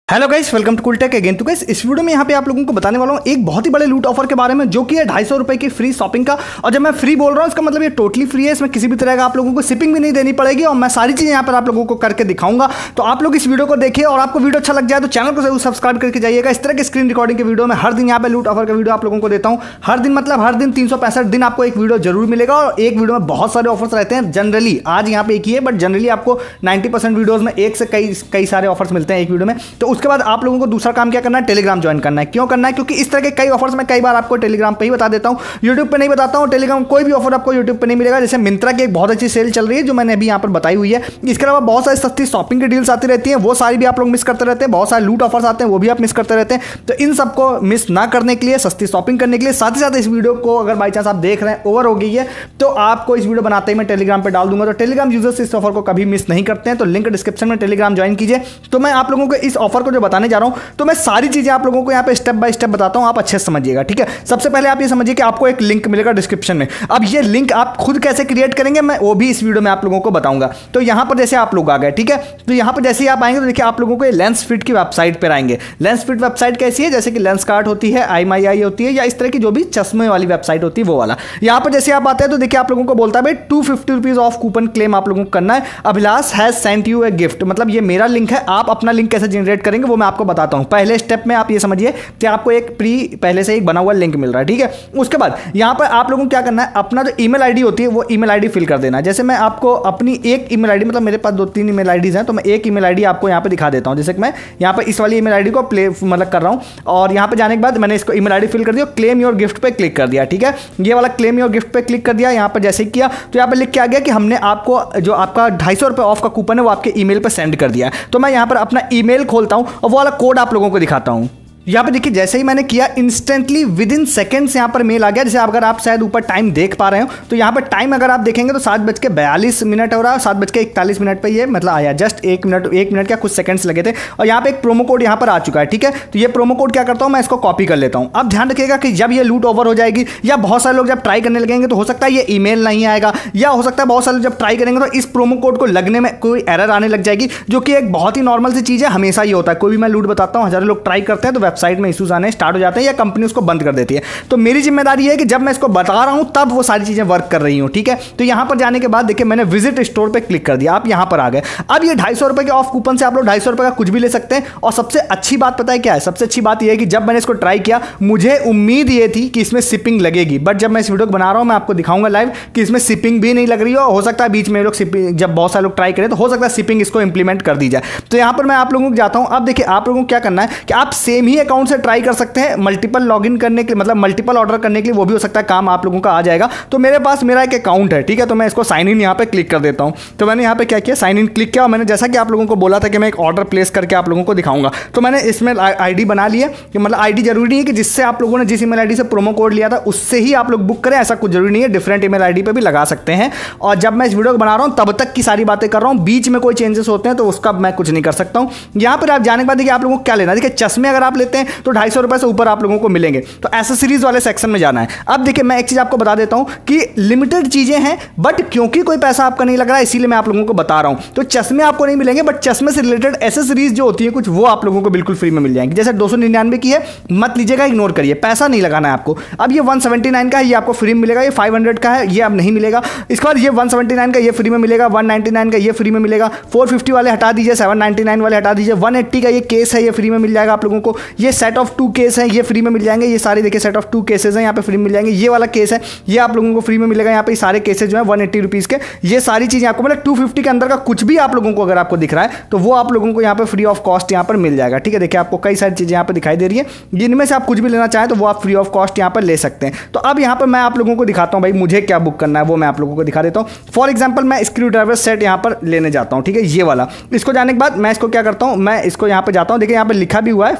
Hello guys, welcome to Cooltech again. तो guys इस video में यहाँ पे आप लोगों को बताने वाला हूँ एक बहुत ही बड़े लूट ऑफर के बारे में, जो कि है 250 रुपए की फ्री शॉपिंग का। और जब मैं फ्री बोल रहा हूँ इसका मतलब ये टोटली फ्री है, इसमें किसी भी तरह का आप लोगों को शिपिंग भी नहीं देनी पड़ेगी और मैं सारी चीज़ें यहाँ पर आप लोगों को करके दिखाऊंगा। तो आप लोग इस वीडियो को देखिए और आपको वीडियो अच्छा लग जाए तो चैनल को जरूर सब्सक्राइब करके जाइएगा। इस तरह की स्क्रीन रिकॉर्डिंग के वीडियो में हर दिन यहाँ पे लूट ऑफर का वीडियो आप लोगों को देता हूँ। हर दिन मतलब हर दिन 365 दिन आपको एक वीडियो जरूर मिलेगा और एक वीडियो में बहुत सारे ऑफर्स रहते हैं। जनरली आज यहाँ पे एक ही है, बट जनरली आपको 90% वीडियोज में एक से कई सारे ऑफर्स मिलते हैं एक वीडियो में। तो उसके बाद आप लोगों को दूसरा काम क्या करना है, टेलीग्राम ज्वाइन करना है। क्यों करना है? क्योंकि इस तरह के कई ऑफर्स मैं कई बार आपको टेलीग्राम पे ही बता देता हूं, यूट्यूब पे नहीं बताता हूं। टेलीग्राम कोई भी ऑफर आपको यूट्यूब पे नहीं मिलेगा। जैसे मिंत्रा की एक बहुत अच्छी सेल चल रही है जो मैंने अभी यहां पर बताई हुई है। इसके अलावा बहुत सारी सस्ती शॉपिंग की डील्स आती रहती हैं, वो सारी भी आप लोग मिस करते रहते हैं। बहुत सारे लूट ऑफर्स आते हैं, वो भी आप मिस करते रहते हैं। तो इन सबको मिस ना करने के लिए, सस्ती शॉपिंग करने के लिए, साथ ही साथ इस वीडियो को अगर बाई चांस आप देख रहे हैं ओवर हो गई है तो आपको इस वीडियो बनाते ही मैं टेलीग्राम पे डाल दूंगा। तो टेलीग्राम यूजर्स इस ऑफर को कभी मिस नहीं करते हैं। तो लिंक डिस्क्रिप्शन में टेलीग्राम ज्वाइन कीजिए। तो मैं आप लोगों को इस ऑफर को जो बताने जा रहा हूं, तो मैं सारी चीजें आप लोगों को यहाँ पे स्टेप बाय स्टेप बताता हूं, आप अच्छे से समझिएगा। ठीक है, सबसे पहले आप ये समझिए कि आपको एक लिंक मिलेगा डिस्क्रिप्शन में। अब ये लिंक आप खुद कैसे क्रिएट करेंगे मैं वो भी इस वीडियो में आप लोगों को बताऊंगा। तो यहां पर जैसे आप लोग आ गए, ठीक है, तो यहां पर जैसे ही आप आएंगे तो देखिए आप लोगों को लेंसफिट की वेबसाइट पर आएंगे। लेंसफिट वेबसाइट कैसी है? जैसे कि लेंसकार्ट होती है, IMEI होती है, या इस तरह की जो भी चश्मे वाली वेबसाइट होती है वो वाला। यहां पर जैसे आप आते हैं तो देखिए आप लोगों को बोलता है भाई 250 रुपीज ऑफ कूपन क्लेम आप लोगों को करना है। Abhilash has sent you a gift, मतलब ये मेरा लिंक है। आप अपना लिंक कैसे जनरेट करेंगे वो मैं आपको बताता हूं। पहले स्टेप में आप ये समझिए कि आपको एक पहले से एक बना हुआ लिंक मिल रहा है। ठीक है, उसके बाद यहां पर आप लोगों को क्या करना है, अपना जो ईमेल आईडी होती है वो ईमेल आईडी फिल कर देना है। जैसे मैं आपको अपनी एक ईमेल आईडी, मतलब मेरे पास 2-3 ईमेल आईडीज हैं, तो मैं एक ईमेल आईडी आपको यहां पे दिखा देता हूं। जैसे कि मैं यहां पर इस वाली ईमेल आईडी को मतलब कर रहा हूं और यहां पे जाने के बाद मैंने इसको ईमेल आईडी फिल कर दिया, क्लेम योर गिफ्ट पे क्लिक कर दिया। ठीक है, ये वाला क्लेम योर गिफ्ट पे क्लिक कर दिया। यहां पर जैसे ही किया तो यहां पर लिख के आ गया कि हमने आपको जो आपका 250 रुपए ऑफ का कूपन है वो आपके ईमेल पर सेंड कर दिया। तो मैं यहां पर अपना ईमेल खोलता हूं और वो वाला कोड आप लोगों को दिखाता हूं। यहाँ पे देखिए जैसे ही मैंने किया इंस्टेंटली विद इन सेकेंड्स यहाँ पर मेल आ गया। जैसे अगर आप शायद ऊपर टाइम देख पा रहे हो तो यहाँ पर टाइम अगर आप देखेंगे तो 7:42 हो रहा है। 7:41 पे ये मतलब आया, जस्ट एक मिनट क्या कुछ सेकंड्स लगे थे। और यहाँ पे एक प्रोमो कोड यहाँ पर आ चुका है। ठीक है, तो ये प्रोमो कोड क्या करता हूँ मैं इसको कॉपी कर लेता हूँ। अब ध्यान रखिएगा कि जब ये लूट ओवर हो जाएगी या बहुत सारे लोग जब ट्राई करने लगेंगे तो हो सकता है ये ईमेल नहीं आएगा, या हो सकता है बहुत सारे लोग जब ट्राई करेंगे तो इस प्रोमो कोड को लगने में कोई एरर आने लग जाएगी, जो कि एक बहुत ही नॉर्मल सी चीज़ है, हमेशा ही होता है। कोई भी मैं लूट बताता हूँ, हज़ारों लोग ट्राई करते हैं तो वेबसाइट में इशूज आने स्टार्ट हो जाते हैं या कंपनी उसको बंद कर देती है। तो मेरी जिम्मेदारी है कि जब मैं इसको बता रहा हूं तब वो सारी चीजें वर्क कर रही हूं। ठीक है, तो यहां पर जाने के बाद देखिए मैंने विजिट स्टोर पे क्लिक कर दिया, आप यहां पर आ गए। अब ये 250 रुपए के ऑफ कूपन से आप लोग 250 रुपए का कुछ भी ले सकते हैं। और सबसे अच्छी बात पता है क्या है? सबसे अच्छी बात यह है कि जब मैंने इसको ट्राई किया मुझे उम्मीद ये थी कि इसमें शिपिंग लगेगी, बट जब मैं इस वीडियो को बना रहा हूं मैं आपको दिखाऊंगा लाइव कि इसमें शिपिंग भी नहीं लग रही हो सकता है बीच में लोग जब बहुत सारे लोग ट्राई करें तो हो सकता है शिपिंग इसको इंप्लीमेंट कर दी जाए। तो यहां पर मैं आप लोगों को जाता हूं। अब देखिए आप लोगों को क्या करना है कि आप सेम ही अकाउंट से ट्राई कर सकते हैं। मल्टीपल लॉगिन करने के लिए, मतलब मल्टीपल ऑर्डर करने के लिए वो भी हो सकता है काम आप लोगों का आ जाएगा। तो मेरे पास मेरा एक अकाउंट है। ठीक है, तो मैं इसको साइन इन यहाँ पे क्लिक कर देता हूँ। तो मैंने यहाँ पे क्या किया, साइन इन क्लिक किया और मैंने जैसा कि आप लोगों को बोला था कि मैं एक ऑर्डर प्लेस करके आप लोगों को दिखाऊंगा, तो मैंने इसमें आईडी बना लिया। कि मतलब आईडी जरूरी नहीं है कि जिससे आप लोगों ने जिस ईमेल आईडी से प्रोमो कोड लिया था उससे ही आप लोग बुक करें, ऐसा कुछ जरूरी नहीं है। डिफरेंट ईमेल आईडी पे भी लगा सकते हैं। और जब मैं इस वीडियो को बना रहा हूँ तब तक की सारी बातें कर रहा हूँ, बीच में कोई चेंजेस होते हैं तो उसका मैं कुछ नहीं कर सकता हूँ। यहाँ पर आप जाने के बाद देखिए आप लोगों को क्या लेना है। देखिए चश्मे अगर आप लेते हैं तो 250 रुपए से ऊपर आप लोगों को मिलेंगे। तो एसेसरीज वाले सेक्शन में जाना है। अब देखिए मैं एक चीज आपको बता देता हूं कि लिमिटेड चीजें हैं, बट क्योंकि कोई पैसा आपका नहीं लग रहा है इसीलिए मैं आप लोगों को बता रहा हूं। तो चश्मे आपको नहीं मिलेंगे, बट चश्मे से रिलेटेड एसेसरीज जो होती है कुछ, वो आप लोगों को बिल्कुल फ्री में मिल जाएंगी। जैसे 299 की है, मत लीजिएगा, इग्नोर करिए, पैसा नहीं लगाना है आपको। अब ये 179 का है, ये आपको फ्री में मिलेगा। ये 500 का है, ये अब नहीं मिलेगा। इसके बाद ये 179 का ये फ्री में मिलेगा, 199 का ये फ्री में मिलेगा, 450 वाले हटा दीजिए, 799 वाले हटा दीजिए, 180 का ये केस है, ये फ्री में मिल जाएगा आप लोगों को। ये सेट ऑफ 2 केस है, ये फ्री में मिल जाएंगे। ये सारे देखिए सेट ऑफ 2 केसेस हैं, यहाँ पे फ्री मिल जाएंगे। ये वाला केस है, ये आप लोगों को फ्री में मिलेगा। यहाँ पे सारे केसेस जो है 180 रुपीज़ के, ये सारी चीज़ें आपको मतलब 250 के अंदर का कुछ भी आप लोगों को अगर आपको दिख रहा है तो वो आप लोगों को यहाँ पे फ्री ऑफ कॉस्ट यहाँ पर मिल जाएगा। ठीक है, देखिए आपको कई सारी चीज़ें यहाँ पे दिखाई दे रही है, जिनमें से आप कुछ भी लेना चाहें तो वो आप फ्री ऑफ कॉस्ट यहाँ पर ले सकते हैं। तो अब यहाँ पर मैं आप लोगों को दिखाता हूँ भाई मुझे क्या बुक करना है, वो मैं आप लोगों को दिखा देता हूँ। फॉर एग्जाम्पल मैं स्क्रू ड्राइवर सेट यहाँ पर लेने जाता हूँ। ठीक है, ये वाला, इसको जाने के बाद मैं इसको क्या करता हूँ, मैं इसको यहाँ पर जाता हूँ। देखिए यहाँ पर लिखा भी हुआ है फ्री डिलीवरी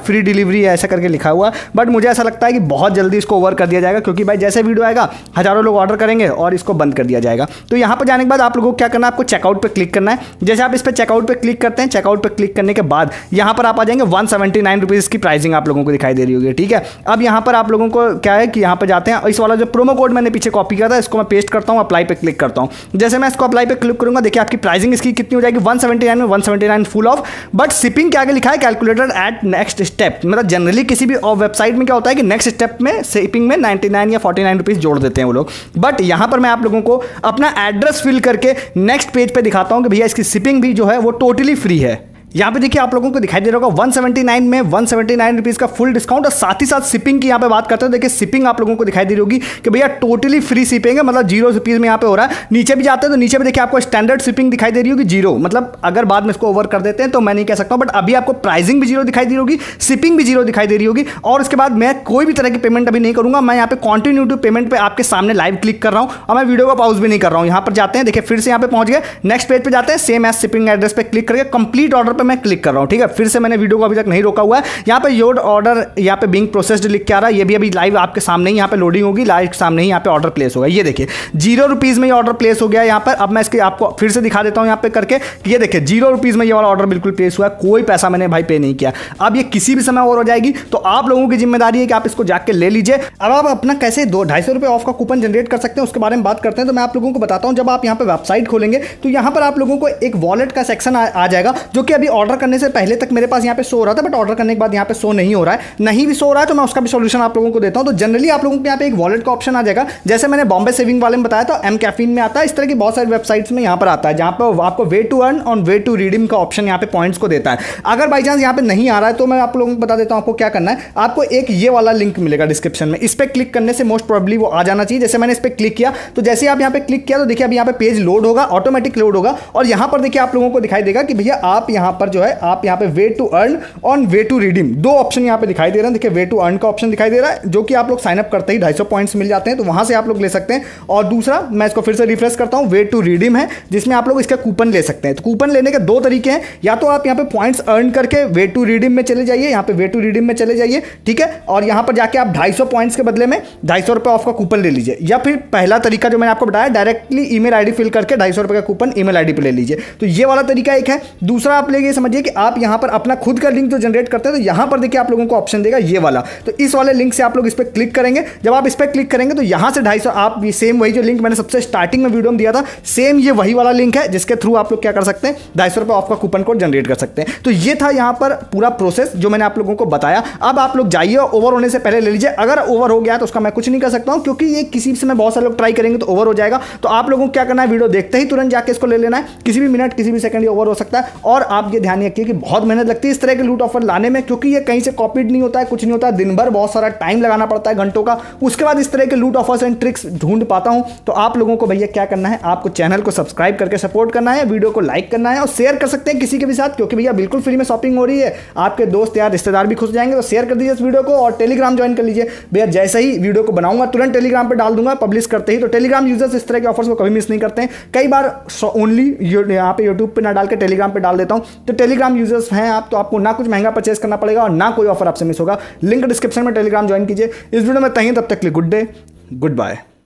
डिलीवरी है ऐसा करके लिखा हुआ, बट मुझे ऐसा लगता है कि बहुत जल्दी इसको ओवर कर दिया जाएगा, क्योंकि भाई जैसे वीडियो आएगा हज़ारों लोग ऑर्डर करेंगे और इसको बंद कर दिया जाएगा। तो यहाँ पर जाने के बाद आप लोगों को क्या करना है, आपको चेकआउट पे क्लिक करना है। जैसे आप इस पर चेकआउट पे क्लिक करते हैं, चेकआउट पे क्लिक करने के बाद यहाँ पर आप आ जाएंगे 179 रुपीज़ की प्राइसिंग आप लोगों को दिखाई दे रही होगी, ठीक है। अब यहाँ पर आप लोगों को क्या है कि यहाँ पर जाते हैं, इस वाला जो प्रोमो कोड मैंने पीछे कॉपी किया था इसको मैं पेस्ट करता हूँ, अप्लाई पे क्लिक करता हूँ। जैसे मैं इसको अप्लाई पे क्लिक करूँगा, देखिए आपकी प्राइसिंग इसकी कितनी हो जाएगी 179 में 179 फुल ऑफ, बट शिपिंग के आगे लिखा है कैलकुलेटेड एट नेक्स्ट स्टेप। मतलब जनरली किसी भी वेबसाइट में क्या होता है कि नेक्स्ट स्टेप में शिपिंग में 99 या 49 रुपीज़ जोड़ देते हैं वो लोग, बट यहाँ पर मैं आप लोगों को अपना एड्रेस फिल करके नेक्स्ट पेज पे दिखाता हूँ कि भैया इसकी शिपिंग भी जो है वो टोटली फ्री है। यहाँ पे देखिए आप लोगों को दिखाई दे रहा होगा 179 में 179 रुपीज़ का फुल डिस्काउंट, और साथ ही साथ शिपिंग की यहाँ पे बात करते हैं। देखिए शिपिंग आप लोगों को दिखाई दे रही होगी कि भैया टोटली फ्री शिपिंग है, मतलब 0 रुपीज़ में यहाँ पे हो रहा है। नीचे भी जाते हैं तो नीचे भी देखिए आपको स्टैंडर्ड शिपिंग दिखाई दे रही होगी 0, मतलब अगर बाद में इसको ओवर कर देते हैं तो मैं नहीं कह सकता हूँ, बट अभी आपको प्राइसिंग भी 0 दिखाई दे रही होगी, शिपिंग भी 0 दिखाई दे रही होगी। और उसके बाद मैं कोई भी तरह की पेमेंट अभी नहीं करूँगा, मैं यहाँ पे कंटिन्यू टू पेमेंट पे आपके सामने लाइव क्लिक कर रहा हूँ और मैं वीडियो को पॉज भी नहीं कर रहा हूँ। यहाँ पर जाते हैं, देखिए फिर से यहाँ पे पहुँच गए, नेक्स्ट पेज पे जाते हैं, सेम एज शिपिंग एड्रेस पे क्लिक करके कंप्लीट ऑर्डर पे मैं क्लिक कर रहा हूँ, ठीक है। फिर से मैंने वीडियो को अभी तक नहीं रोका हुआ है। यहाँ पे योर ऑर्डर यहाँ पे बीइंग प्रोसेस्ड लिख के आ रहा है, ये भी अभी लाइव आपके सामने ही यहाँ पे लोडिंग होगी, लाइव सामने ही यहाँ पे ऑर्डर प्लेस होगा। ये देखिए 0 रुपीज़ में ये ऑर्डर प्लेस हो गया यहाँ पर। अब मैं इसके आपको फिर से दिखा देता हूँ यहाँ पे करके, ये देखिए 0 रुपीज़ में ये वाला ऑर्डर बिल्कुल प्लेस हुआ है, कोई पैसा मैंने भाई पे नहीं किया। अब ये किसी भी समय और हो जाएगी, तो आप लोगों की जिम्मेदारी है कि आप इसको जाके ले लीजिए। अब आप अपना कैसे 250 रुपये ऑफ का कूपन जनरेट कर सकते हैं उसके बारे में बात करते हैं। तो मैं आप लोगों को बताता हूँ, जब आप यहाँ पे वेबसाइट खोलेंगे तो यहाँ पर आप लोगों को एक वॉलेट का सेक्शन आ जाएगा, जो कि अभी ऑर्डर करने से पहले तक मेरे पास यहाँ पे शो हो रहा था, बट ऑर्डर करने के बाद यहाँ पे शो नहीं हो रहा है, नहीं भी शो रहा है तो मैं उसका भी सॉल्यूशन आप लोगों को देता हूं। तो जनरली आप लोगों को यहाँ पे एक वॉलेट का ऑप्शन आ जाएगा, जैसे मैंने बॉम्बे सेविंग वाले में बताया था, एम कैफीन में आता है, इस तरह की बहुत सारी वेबसाइट्स में यहाँ पर आता है, जहाँ पर आपको वे टू अर्न और वे टू रिडीम का ऑप्शन यहाँ पे पॉइंट्स को देता है। अगर बाई चांस यहाँ पे नहीं आ रहा है तो मैं आप लोगों को बता देता हूँ आपको क्या करना है। आपको एक ये वाला लिंक मिलेगा डिस्क्रिप्शन में, इस पर क्लिक करने से मोस्ट प्रोबेबली वो आ जाना चाहिए। जैसे मैंने इस पर क्लिक किया तो जैसे आप यहाँ पे क्लिक किया तो देखिए अब यहाँ पे पेज लोड होगा, ऑटोमेटिक लोड होगा, और यहाँ पर देखिए आप लोगों को दिखाई देगा कि भैया आप यहाँ पर जो है आप यहाँ पे way to earn on way to redeem, दो ऑप्शन यहाँ पे दिखाई दे रहे हैं। देखिए वे टू अर्न का ऑप्शन दिखाई दे रहा है, जो कि आप लोग साइन अप करते ही 250 पॉइंट्स मिल जाते हैं, तो वहां से आप लोग ले सकते हैं। और दूसरा मैं इसको फिर से रिफ्रेश करता हूं, वे टू रिडीम है, जिसमें आप लोग इसका कूपन ले सकते हैं। तो कूपन लेने के दो तरीके हैं, या तो आप यहाँ पे पॉइंट्स अर्न करके वे टू रिडीम में चले जाइए, यहाँ पे वे टू रिडीम में चले जाइए, ठीक है, और यहाँ पर जाके आप 250 पॉइंट्स के बदले में 250 रुपये ऑफ का कूपन ले लीजिए। या फिर पहला तरीका जो मैंने आपको बताया, डायरेक्टली ईमेल आईडी फिल करके 250 रुपये का कूपन ईमेल आईडी पे ले लीजिए। तो ये वाला तरीका एक है। दूसरा आप ये समझिए कि आप यहाँ पर अपना खुद का लिंक जो जनरेट करते हैं, तो यहाँ पर देखिए आप लोगों को ऑप्शन देगा ये वाला, तो इस वाले लिंक से आप लोग इस पर क्लिक करेंगे। जब आप इस पर क्लिक करेंगे तो यहाँ से 250 आप सेम वही जो लिंक मैंने सबसे स्टार्टिंग में वीडियो में दिया था, सेम ये वही वाला लिंक है, जिसके थ्रू आप लोग क्या कर सकते हैं 250 रुपये ऑफ का कूपन कोड जनरेट कर सकते हैं। तो ये था यहाँ पर पूरा प्रोसेस जो मैंने आप लोगों को बताया। अब आप लोग जाइए और ओवर होने से पहले ले लीजिए। अगर ओवर हो गया तो उसका मैं कुछ नहीं कर सकता हूँ, क्योंकि ये किसी समय बहुत सारे लोग ट्राई करेंगे तो ओवर हो जाएगा। तो आप लोगों को क्या करना है, वीडियो देखते ही तुरंत जाके इसको ले लेना है। किसी भी मिनट किसी भी सेकंड ये ओवर हो सकता है। और आप ये ध्यान रखिए कि बहुत मेहनत लगती है इस तरह के लूट ऑफर लाने में, क्योंकि ये कहीं से कॉपीड नहीं होता है, कुछ नहीं होता है, दिन भर बहुत सारा टाइम लगाना पड़ता है घंटों का, उसके बाद इस तरह के लूट ऑफर्स एंड ट्रिक्स ढूंढ पाता हूं। तो आप लोगों को भैया क्या करना है, आपको चैनल को सब्सक्राइब करके सपोर्ट करना है, वीडियो को लाइक करना है और शेयर कर सकते हैं किसी के भी साथ, क्योंकि भैया बिल्कुल फ्री में शॉपिंग हो रही है। आपके दोस्त यार रिश्तेदार भी खुश जाएंगे, तो शेयर कर दीजिए इस वीडियो को और टेलीग्राम ज्वाइन कर लीजिए भैया। जैसे ही वीडियो को बनाऊंगा तुरंत टेलीग्राम पर डाल दूंगा पब्लिश करते ही। तो टेलीग्राम यूजर्स इस तरह के ऑफर्स को कभी मिस नहीं करते हैं। कई बार ओनली यहाँ पे यूट्यूब पे ना डाल के टेलीग्राम पे डाल देता हूँ। तो टेलीग्राम यूजर्स हैं आप, तो आपको ना कुछ महंगा परचेस करना पड़ेगा और ना कोई ऑफर आपसे मिस होगा। लिंक डिस्क्रिप्शन में टेलीग्राम ज्वाइन कीजिए। इस वीडियो में तक के लिए गुड डे, गुड बाय।